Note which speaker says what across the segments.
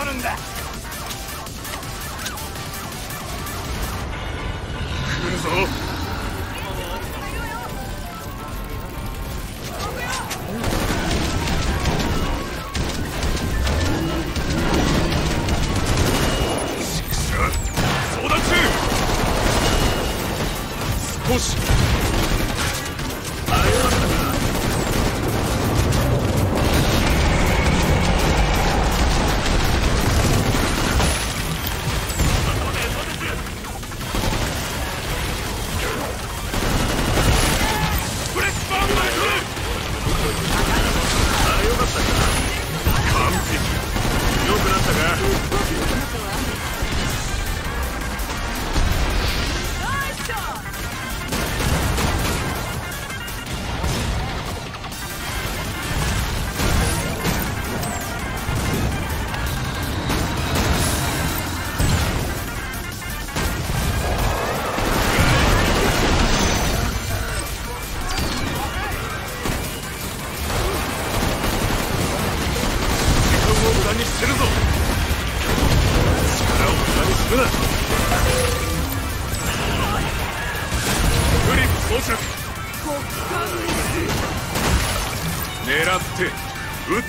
Speaker 1: るんだ。
Speaker 2: 来るぞ。相談中。少しあれよ。狙って撃って。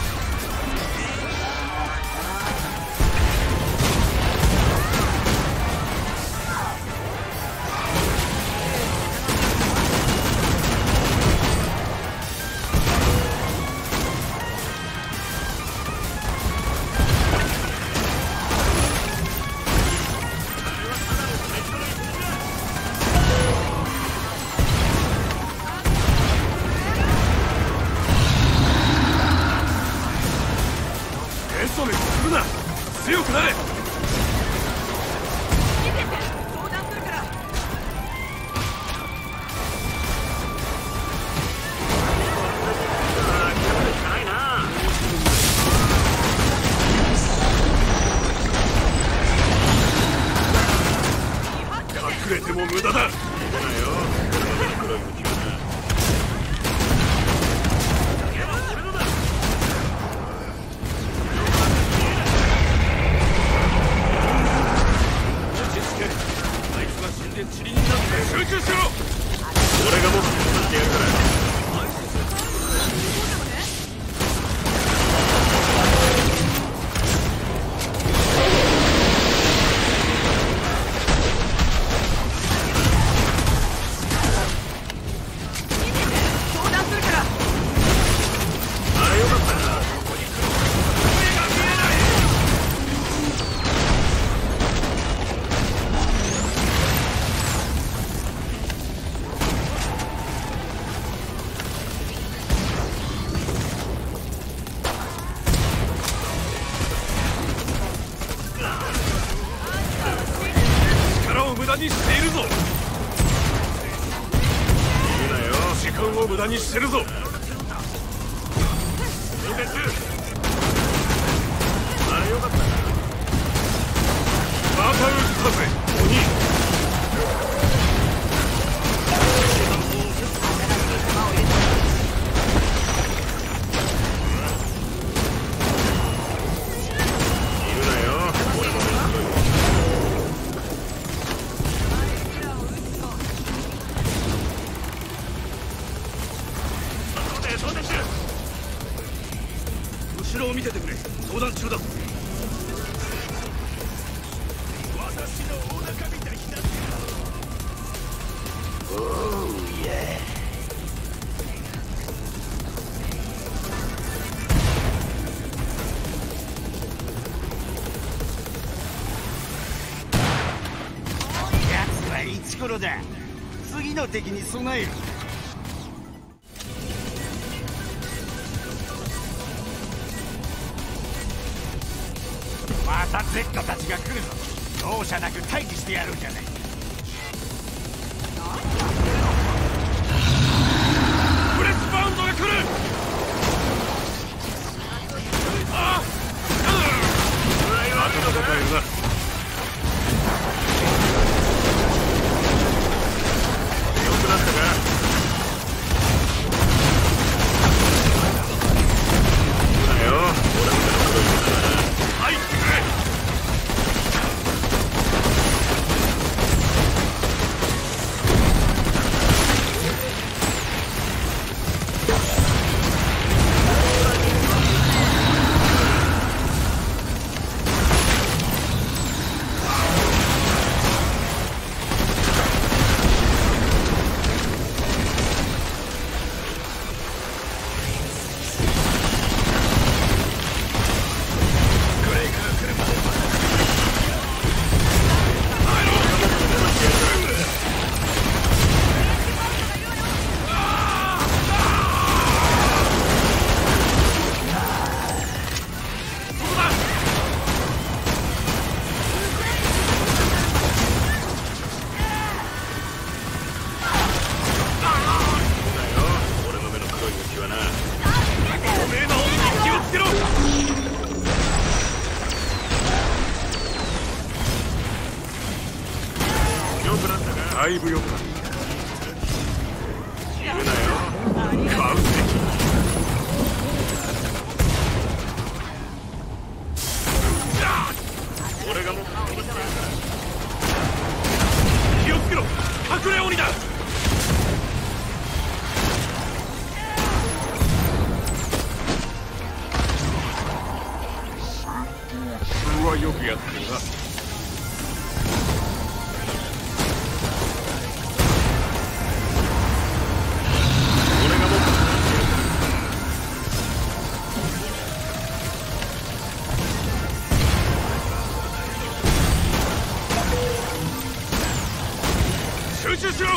Speaker 2: 強くなれ。
Speaker 3: 相談するから。
Speaker 2: 隠れても無駄だ。集中しろ。俺がもっと取ってやるから。
Speaker 3: 相談するから。
Speaker 2: あれよかったな。無駄にしているぞ。言うなよ。時間を無駄にしてるぞ。あれよかったな。また撃ったぜ鬼。後ろを見ててくれ。相談中だ。私のお腹みたいになってる。おうや。奴はいつ頃だ。次の敵に備える。また Z たちが来るぞ。容赦なく退治してやるんじゃない。ブレスバウンドが来る。ああ、また戦えるな。良くなったか。いいなよ。俺みたいなこと言うな。 だいぶ良くなった。言うなよ、完璧。俺がもう気をつけろ、隠れ鬼だ。うわ、よくやってるな。集中しろ。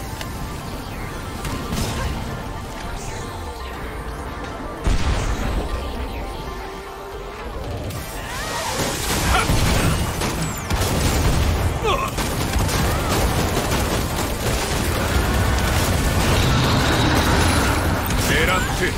Speaker 2: 狙って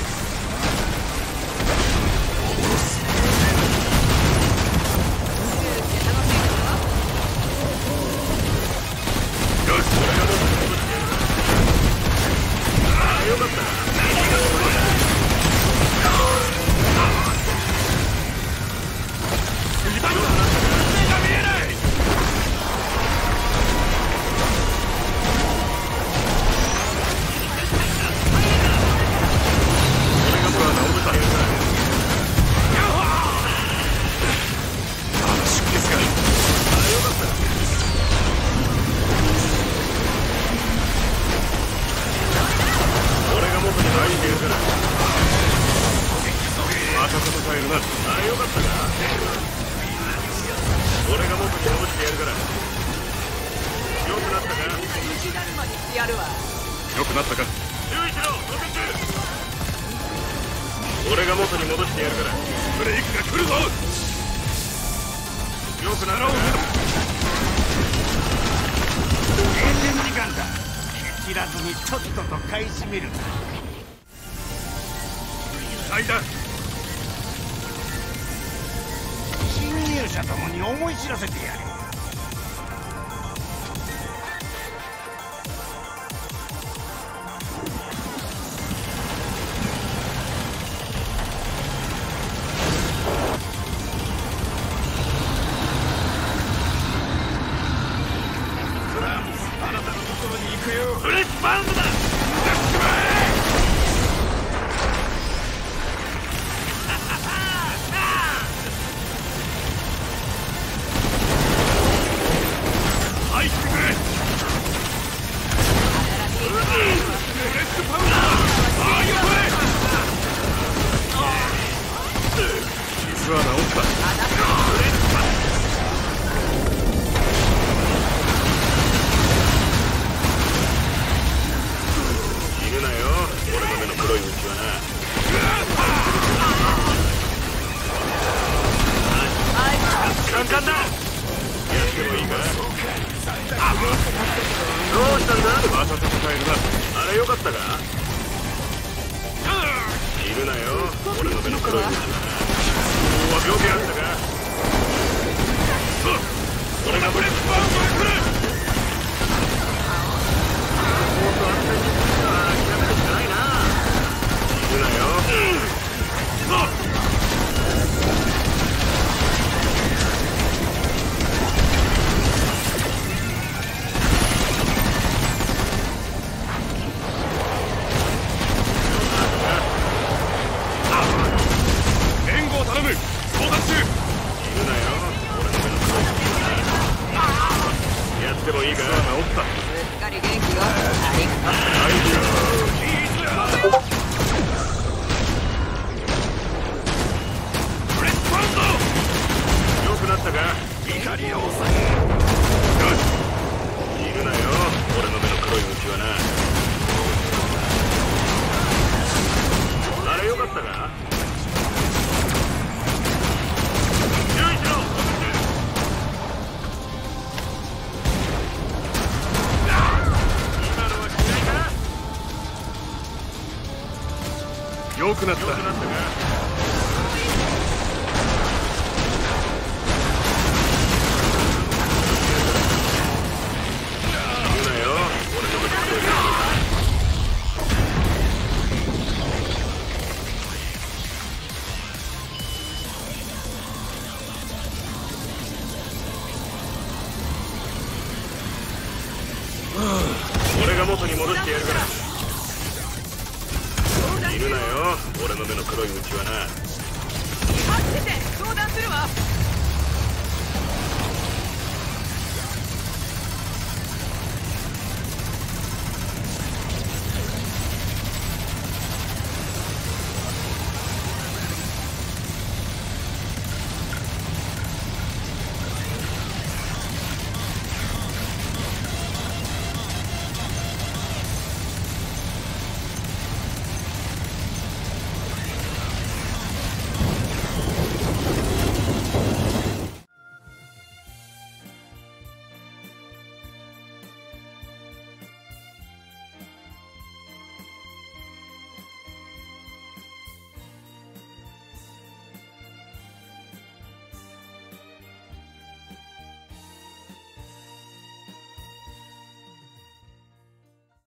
Speaker 2: 良くなったか。注意しろ、ロケ中。俺が元に戻してやるから。ブレイクが来るぞ。良くなろう。
Speaker 1: 閉店時間だ。蹴散らずにとっとと買い占める。
Speaker 2: 間
Speaker 1: 侵入者どもに思い知らせてやれ。
Speaker 2: フレッシュバウンドだ。入ってくれ。フレッシュバウンドだ。ああいう声。傷は治った。黒い道はな。カンカンだ。やってもいいか。どうしたんだ。また戦えるな。あれよかったか。いるなよ、俺の目の黒い道はな。おお、病気あったか。俺がブレックバウンドを来る。もっと安全に諦めるしかないな。いるなよ。援護を頼む。到達中。いるなよ、俺の目の黒い道。やってもいいか。治った。
Speaker 3: すっかり元気よ。ありがとう。良くなったか。怒りを抑え。よし。いるなよ、俺の目の黒い道はな。あれよかったか。注意しろ。今のは嫌いか。良くなった。 俺の目の黒いうちはな。
Speaker 4: 待ってて相談するわ。